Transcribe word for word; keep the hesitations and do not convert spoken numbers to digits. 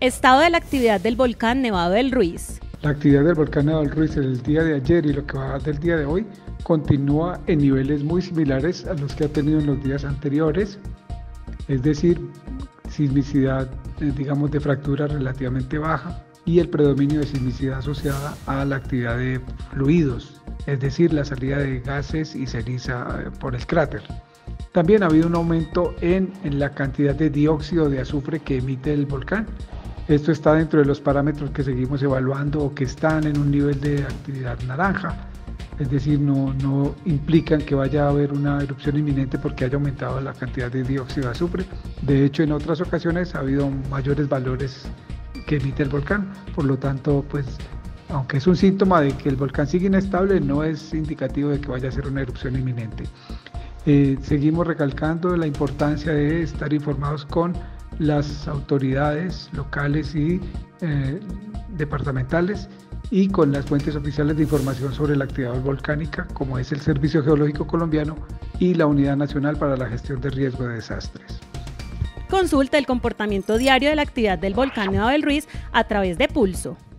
Estado de la actividad del volcán Nevado del Ruiz. La actividad del volcán Nevado del Ruiz el día de ayer y lo que va del día de hoy continúa en niveles muy similares a los que ha tenido en los días anteriores, es decir, sismicidad, digamos, de fractura relativamente baja y el predominio de sismicidad asociada a la actividad de fluidos, es decir, la salida de gases y ceniza por el cráter. También ha habido un aumento en, en la cantidad de dióxido de azufre que emite el volcán. Esto está dentro de los parámetros que seguimos evaluando o que están en un nivel de actividad naranja. Es decir, no, no implican que vaya a haber una erupción inminente porque haya aumentado la cantidad de dióxido de azufre. De hecho, en otras ocasiones ha habido mayores valores que emite el volcán. Por lo tanto, pues, aunque es un síntoma de que el volcán sigue inestable, no es indicativo de que vaya a ser una erupción inminente. Eh, seguimos recalcando la importancia de estar informados con las autoridades locales y eh, departamentales y con las fuentes oficiales de información sobre la actividad volcánica, como es el Servicio Geológico Colombiano y la Unidad Nacional para la Gestión de Riesgo de Desastres. Consulta el comportamiento diario de la actividad del volcán Nevado del Ruiz a través de Pulso.